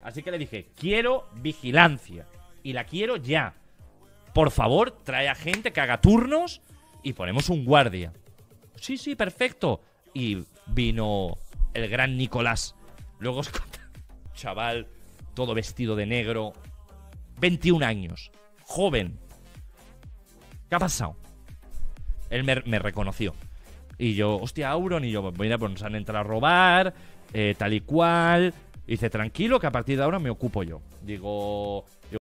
Así que le dije, quiero vigilancia. Y la quiero ya. Por favor, trae a gente que haga turnos y ponemos un guardia. Sí, perfecto. Y vino el gran Nicolás. Luego os conté, chaval, todo vestido de negro, 21 años, joven. ¿Qué ha pasado? Él me reconoció. Y yo, hostia, Auron. Y yo, mira, pues nos han entrado a robar, tal y cual. Y dice, tranquilo, que a partir de ahora me ocupo yo. Digo,